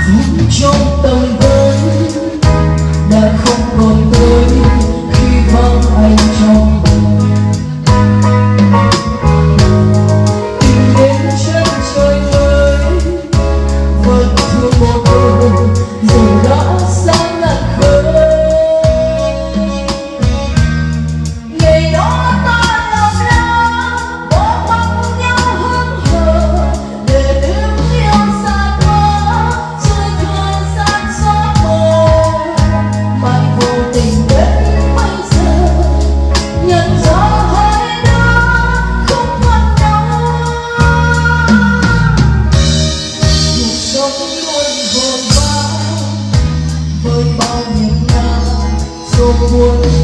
trong tầm với đã không còn tới khi vắng anh trong tìm đến chân trời mới vẫn thương một đời rồi đã sáng ngàn khơi. Ngày đó ta làm lá bỏ mặc nhau hững hờ để đứng yêu xa quá rồi thời gian xóa mờ mãi vô tình đến bây giờ nhận ra hai đứa không còn nhau. Cuộc sống luôn vội vã với bao niềm đau rồi buồn